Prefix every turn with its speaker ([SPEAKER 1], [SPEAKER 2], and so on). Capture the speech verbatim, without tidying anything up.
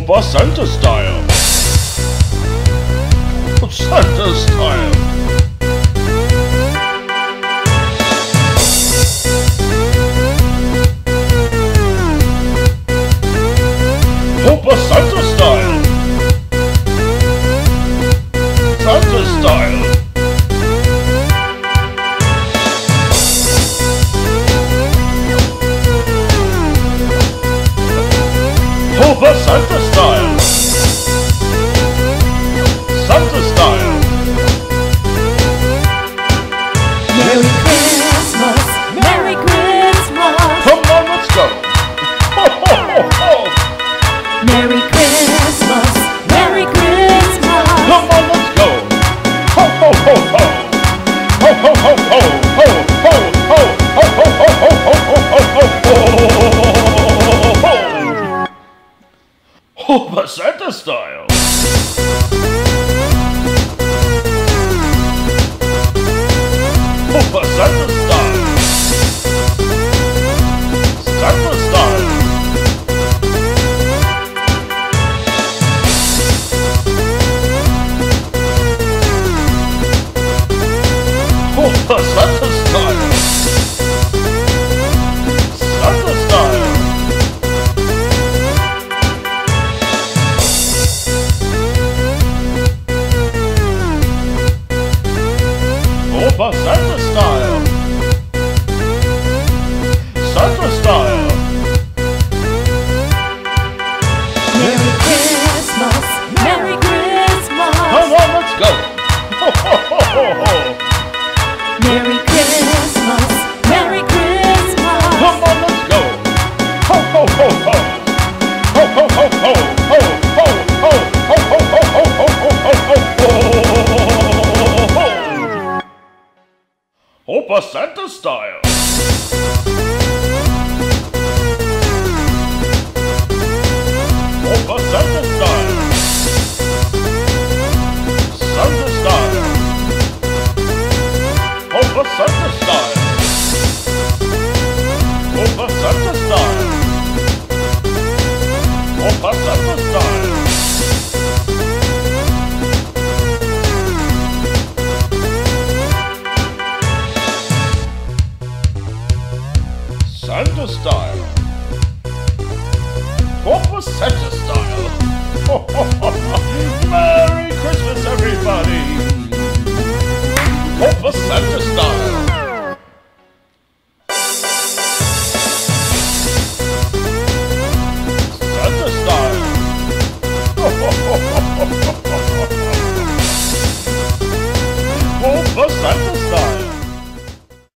[SPEAKER 1] Opa Santa style. Santa style. Opa Santa style. Santa style. Opa Santa style. Santa style.
[SPEAKER 2] Merry Christmas, Merry Christmas.
[SPEAKER 1] Come on, let's go. Ho, ho, ho, ho.
[SPEAKER 2] Merry Christmas, Merry Christmas.
[SPEAKER 1] Come on, let's go. Ho, ho, ho, ho. Ho, ho, ho, ho. Ho, ho, ho. Ho, ho, ho, ho, ho, ho, ho, ho, ho. Opa Santa style. Opa Santa style. Santa style. Opa Santa style. Santa style. Opa Santa style. Santa style.
[SPEAKER 2] Merry Christmas, Merry Christmas.
[SPEAKER 1] Come on, let's go. Ho, ho, ho, ho, ho.
[SPEAKER 2] Merry Christmas, Merry Christmas.
[SPEAKER 1] Come on, let's go. Ho, ho, ho, ho. Ho, ho, ho, ho. Ho, ho, ho. Ho, ho, ho, ho, ho, ho, ho, ho, ho. Opa Santa style. Opa Santa style. Santa style. Opa Santa style. Opa Santa style. Opa Santa style. Santa style. Opa Santa style. Merry Christmas, everybody. Opa Santa style.